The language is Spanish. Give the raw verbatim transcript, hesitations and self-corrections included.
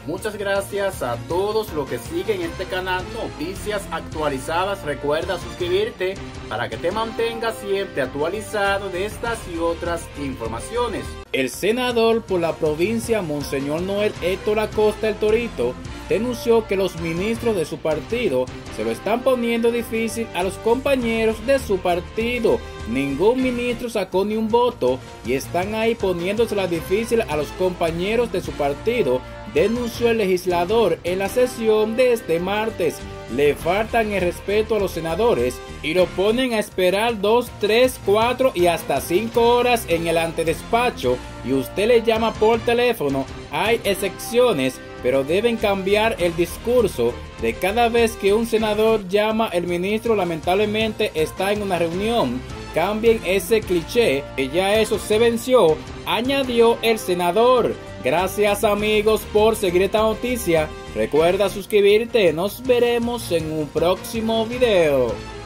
Muchas gracias a todos los que siguen este canal Noticias Actualizadas. Recuerda suscribirte para que te mantengas siempre actualizado de estas y otras informaciones. El senador por la provincia Monseñor Noel Héctor Acosta el Torito denunció que los ministros de su partido se lo están poniendo difícil a los compañeros de su partido. Ningún ministro sacó ni un voto y están ahí poniéndosela difícil a los compañeros de su partido, denunció el legislador en la sesión de este martes. Le faltan el respeto a los senadores y lo ponen a esperar dos, tres, cuatro y hasta cinco horas en el antedespacho y usted le llama por teléfono. Hay excepciones, pero deben cambiar el discurso de cada vez que un senador llama, el ministro lamentablemente está en una reunión. Cambien ese cliché, que ya eso se venció, añadió el senador. Gracias amigos por seguir esta noticia. Recuerda suscribirte, nos veremos en un próximo video.